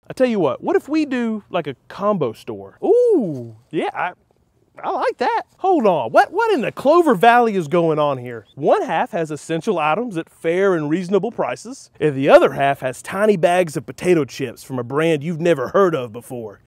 I tell you what if we do like a combo store? Ooh, yeah, I like that. Hold on, what in the Clover Valley is going on here? One half has essential items at fair and reasonable prices, and the other half has tiny bags of potato chips from a brand you've never heard of before.